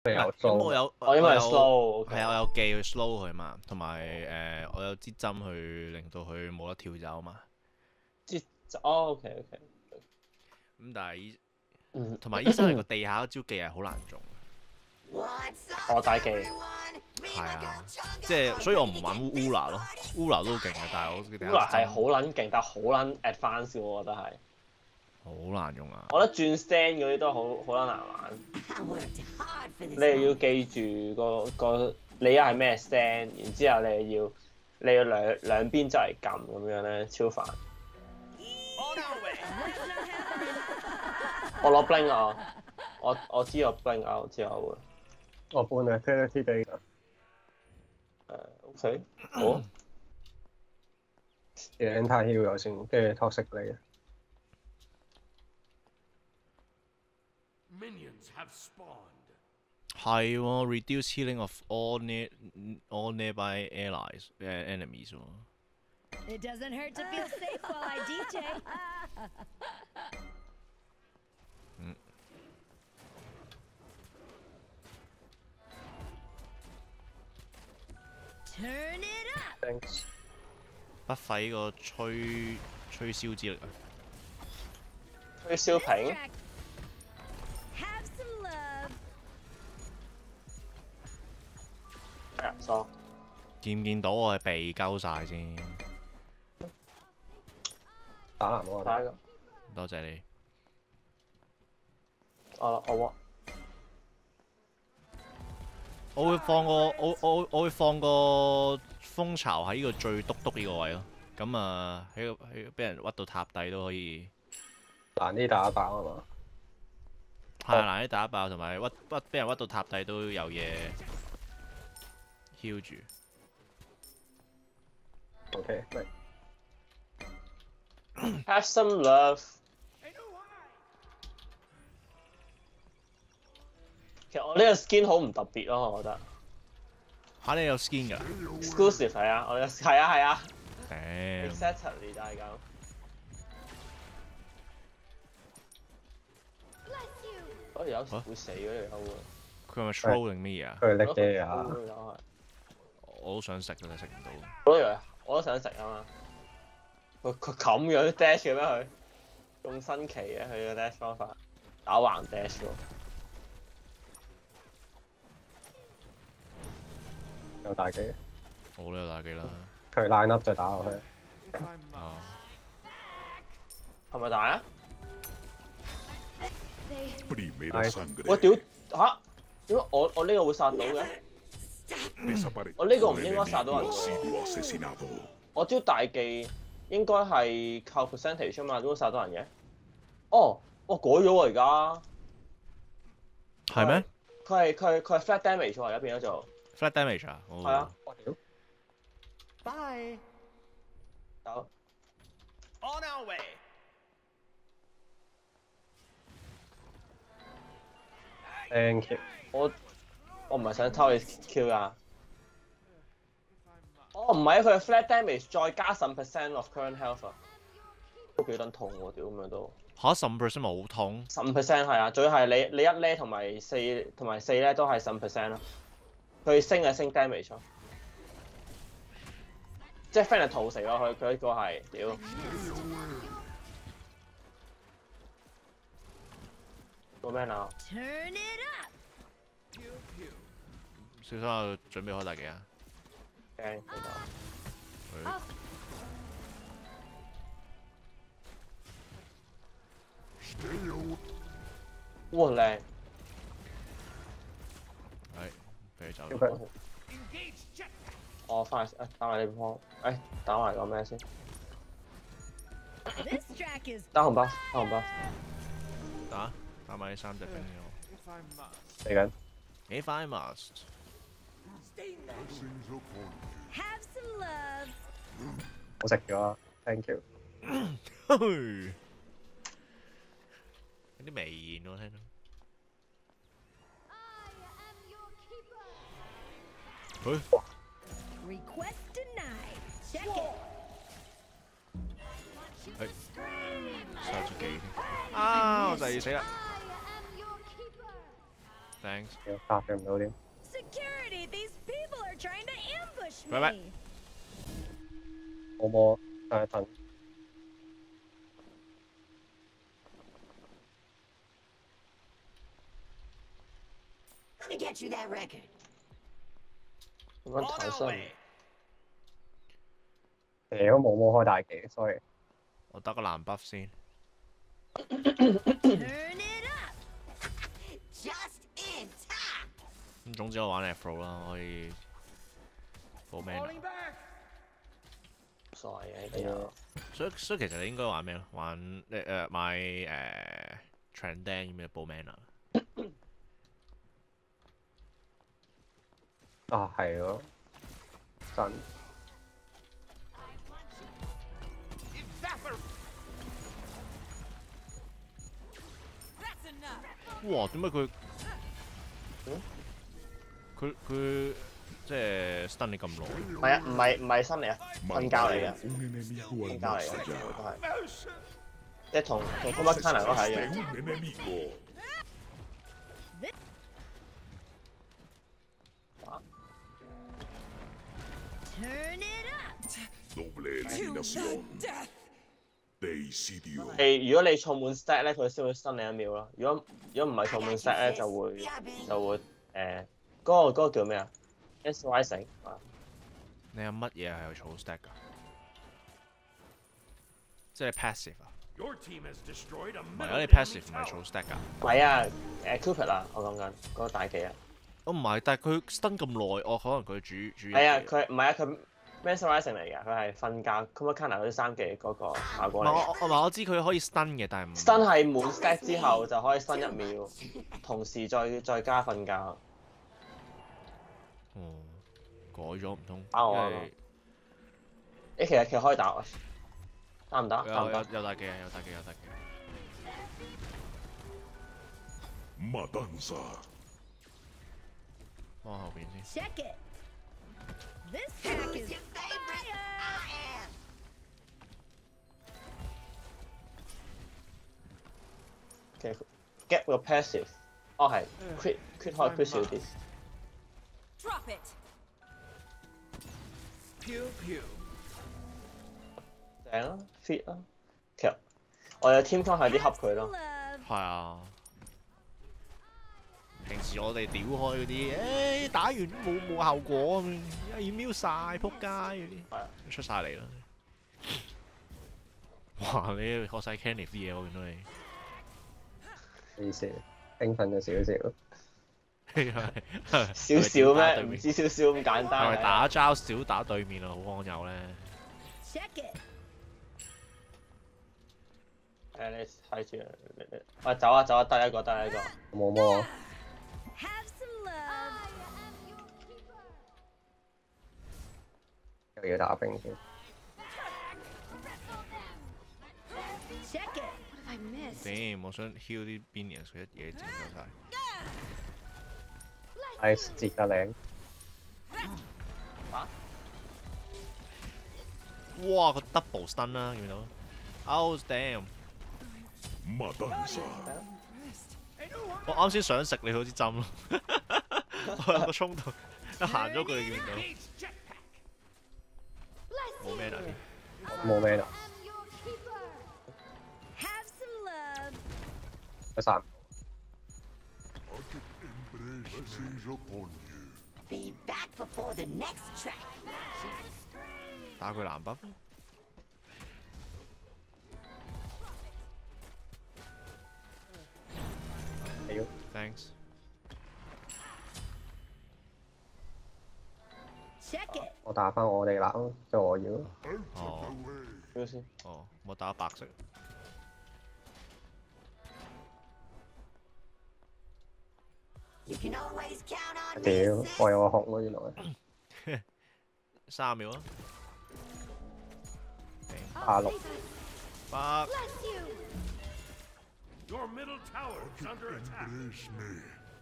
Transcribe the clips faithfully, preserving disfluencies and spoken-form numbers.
有咁我有我因為 slow， 係啊，我有記去 slow 佢嘛，同埋誒我有支針去令到佢冇得跳走嘛。 支哦，OK OK。 咁但係醫， 嗯， 同埋醫生係個地下嗰招技係好難中。 我大技。 係啊，即係所以我唔玩 Ula 咯 ，Ula 都好勁嘅，但係我地下 Ula 係好撚勁，但係好撚 advance 嘅，我覺得係。 好難用啊！ 我覺得轉 stand 嗰啲都好好撚難玩。你又要記住個個你又係咩 stand， 然之後你又要你要兩兩邊就嚟撳咁樣咧，超煩。我攞 blink 啊！我我知我 blink 啊，我知我會。 我半係 Eternity Day 㗎。 誒 OK， 好。 嘅 anti heal 咗先，跟住 toxic 你嘅。 係喎 ，reduce healing of all near all nearby allies 誒 enemies 喎。 It doesn't hurt to feel safe while I D J. 嗯。 Turn it up. Thanks。 不費個吹吹簫之力啊！ 吹簫瓶。 Have some love. 係啊，錯。 見唔見到我係被鳩晒先？ 打藍我打一個。 多謝你。 我我我會放個我我我會放個蜂巢喺呢個最篤篤呢個位咯。咁啊喺個喺俾人屈到塔底都可以。 難啲打爆啊嘛。 係啊，難啲打爆同埋屈屈俾人屈到塔底都有嘢翹住。 OK， 明。 Have some love。其實我呢個 skin 好唔特別咯，我覺得。 嚇你有 skin 㗎 ？Exclusive 係啊，我有係啊係啊。 Damn。 Exactly 就係咁。我有時會死嗰條友喎。 佢係咪 troll 定咩啊？ 佢係叻嘅啊！ 我都想食㗎，但食唔到。 我都以為我都想食啊嘛。佢佢咁樣 dash 嘅咩佢？咁新奇嘅佢嘅 dash 方法，打橫 dash 喎。 有大機。 我都有大機啦。 佢 line up 就打落去。 啊。 係咪大啊？ 我屌嚇！點解我我呢個會殺到嘅？我呢個唔應該殺到人喎。我招大技應該係靠 percentage 啊嘛，點解殺到人嘅？哦，我改咗喎而家。 係咩？ 佢係佢係佢係 flat damage 喎，而家變咗做。 flat damage 啊？ 係啊。 我屌。 Bye。走。On our way。 Thank you。 我我唔係想偷你 Q 㗎。哦，唔係啊，佢係 flat damage 再加十 percent of current health 啊，都幾撚痛喎，屌咁樣都。 嚇十五 percent 咪好痛？ 十五 percent 係啊，最係你你一咧同埋四同埋四咧都係十五 percent 咯。佢升係升 damage 咯，即係 friend 係逃死咯，佢佢呢個係屌。做咩啊？ 小心我準備開大技啊！ 驚佢。哇靚！ 係，俾佢走。 我翻去誒打埋呢波，誒打埋個咩先？打紅包，打紅包。 打打埋呢三隻兵俾我。 嚟緊。 If I must。 Have some love。 我食咗 ，thank you。 有啲微言喎，聽到。佢。 Request denied. Check it. 係。殺咗幾添？啊！我就要死啦！ Thanks。 答佢唔到添。 Security, these people are trying to ambush me. 拜拜。 我冇等一等。 Let me get you that record. 咁樣太新。 屌冇冇開大技 ，sorry。 我得個藍 buff 先。 Turn it up. Just in time. 咁總之我玩 Afro 啦，可以報 mana。 傻嘅呢啲。 所以所以其實你應該玩咩咯？玩誒誒買誒 Trendang 咩報 mana。 啊係咯，真。 哇！點解佢佢佢即係 stun 你咁耐？ 唔係啊，唔係唔係新嚟啊，瞓覺嚟嘅， Un enemigo 瞓覺嚟 al 嘅， más 都 allá. 係，即係同同 Combat Cannon 都係一樣。 Un enemigo. Turn it up. Doble eliminación. Decidio. 係如果你儲滿 stack 咧，佢先會新你一秒咯。如果如果唔係儲滿 stack 咧，就會就會誒嗰個嗰個叫咩啊 ？S Rising 啊， 你有乜嘢係儲 stack 㗎？即係 passive 啊？ Your team has destroyed a 唔係啊， middle 你 enemy passive 唔係 tower. 儲 stack 㗎？ 唔係啊，誒 Cupid 啊，我講緊嗰個大技啊。 我唔係，但係佢 stun 咁耐，我可能佢主主係啊，佢唔係啊，佢 Mass Rising 嚟㗎，佢係瞓覺 Combat Cannon 嗰啲三技嗰個效唔果嚟嘅。 係我我我我知佢可以 stun 嘅，但係唔 stun 係滿 stack 之後就可以 stun 一秒，同時再再加瞓覺。 哦，改咗唔通？ 打我啊因為誒，其實其實可以打我，打唔打？ 有有打唔打？ 有大嘅，有大嘅，有大嘅。 Matanza. 幫後邊先。 Check it. This pack is Your favorite? fire. I am. Okay, get 個 passive。哦係，crit crit 可以 crit 少啲。 Drop it. Pew pew. 正啦 ，fit 啦。其實我有 team 康係啲恰佢 Some 咯。 love. 係啊。平時我哋屌開嗰啲，誒打完都冇冇效果咁樣，要瞄晒撲街嗰啲， 係啊出晒嚟啦。哇！你學晒 Kenneth 啲嘢，我見到你。 意思興奮咗少少。 少少咩？唔知少少咁簡係單。 咪打交少打對面啊？好安有咧。 Check it. 誒，你睇住啊！你你喂走啊走啊，得一個得一個。 冇冇啊！ Have some love. 又要打兵添。 Check it. What have I missed? 點？我想 heal 啲 minions，佢一嘢整咗晒。 Nice 截得靚。 哇！個 double stun 啦，見到？Oh damn！ Matanza. 我啱先想食你嗰支針咯，我有個衝動，一行咗佢見到。 Needs jetpack. 冇咩啦， 冇咩啦， Have some love. 一殺。 Message upon you. Be back before the next track. 打佢藍 buff。 屌， Thanks。 Check it. 我打翻我哋啦，即係我要。 哦 Q 先。 哦，我打白色。 You can always count on 屌， me. 我有個紅喎原來。 三秒啊！ 八六。 白。 Bless you. Your middle tower is under attack. Embrace me.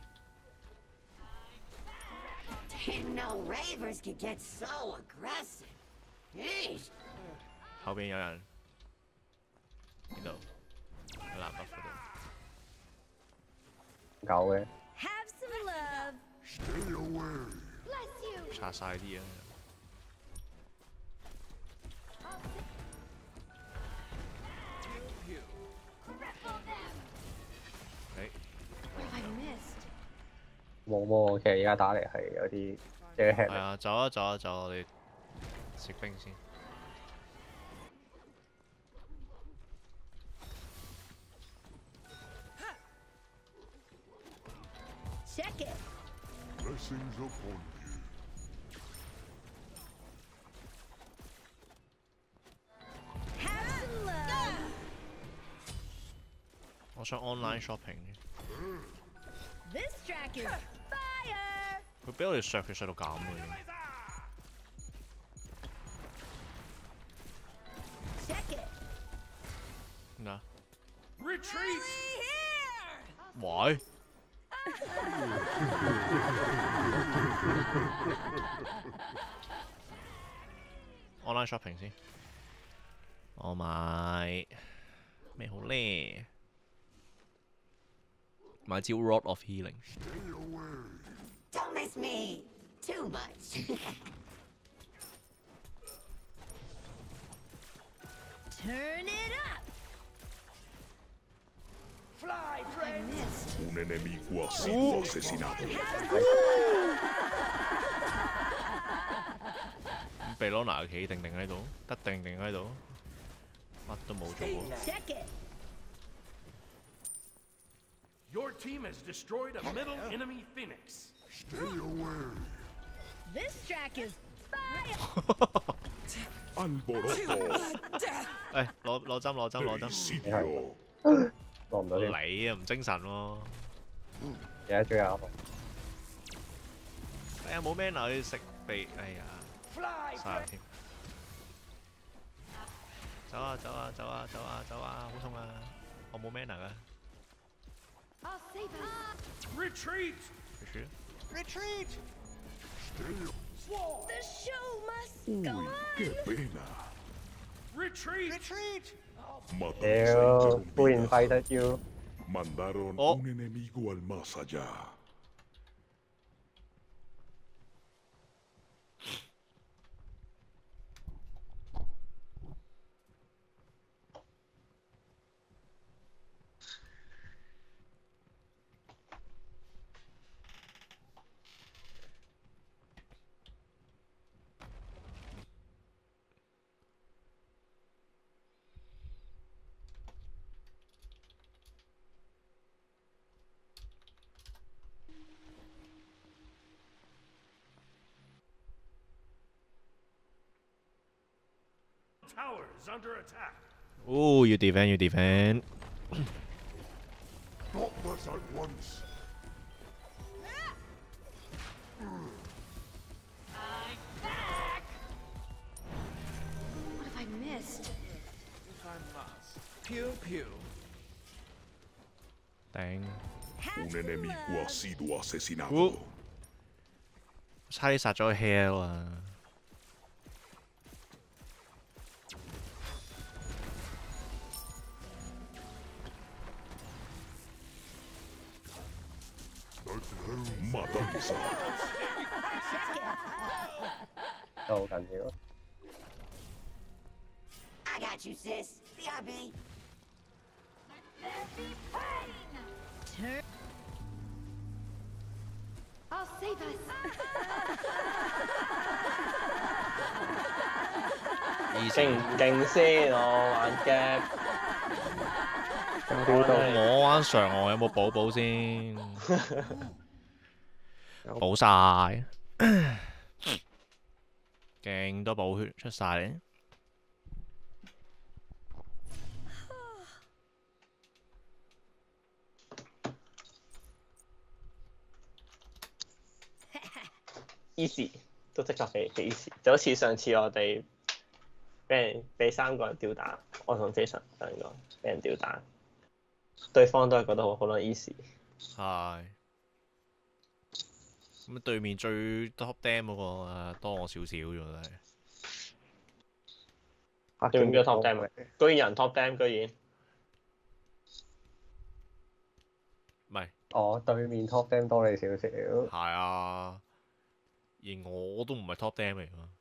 Didn't know ravers could get so aggressive. Yeesh. 後邊有人。呢度。喺藍 buff 嗰度。 狗嘅。 Have some 拆晒啲嘢。 冇冇，其實而家打嚟係有啲遮吃。 係啊，走啊走啊走啊！我哋食冰先。 Check it. Blessings upon you. 我想 online shopping 嘅。 This track is fire. 佢俾我哋削，佢削到咁嘅已經。 Check it. 咩啊？ Retreat! 喂！ online shopping 先。我買咩好咧？買招 Rod of Healing。 Stay away. Don't miss me too much. Turn it up. Fly, I friend! missed. Un enemigo ha sido asesinado. 咁秘羅娜企定定喺度，得定定喺度，乜都冇做過。 Check it. Your team has destroyed a middle enemy phoenix. Stay away. This track is fire. Alboroto. 誒，攞攞針攞針攞針。 Presidio. 落唔到添， 你啊唔精神喎！ 而家追啱。 哎呀冇 mana 去食鼻，哎呀 Fly, 嘥咗添。走啊走啊走啊走啊走啊！好痛啊！我冇 mana 噶。 I'll save us. retreat! 去處。 Retreat! Stay The show must Uy, go qué on. pena. Retreat! Retreat! Matanza 屌，固然 interrumpida. 費得要。 Mandaron Oh. un enemigo al más allá. Tower is under attack. Oh, you defend, you defend. Not this at once. What have I missed? Pew pew. 頂， Un enemigo ha sido asesinado. 差啲殺咗 Hell 啊！ Matanza. 都好緊要。 I got you, sis. B R B. Turn. I'll save us. 勁唔勁先？我玩 gap， 我玩上岸有冇補補先？補晒，勁多補血出晒嚟。 easy 都即刻俾俾 easy，就好似上次我哋俾人俾三個人吊打，我同 Jason 兩個俾人吊打，對方都係覺得好好撚 easy。 係。咁對面最 top dam 嗰個誒多我少少啫喎，真係。 對面邊個 top dam 啊？居然有人 top dam，居然。 唔係。 哦，對面 top dam 多你少少。 係啊。 而我都唔係 top damn 嚟㗎。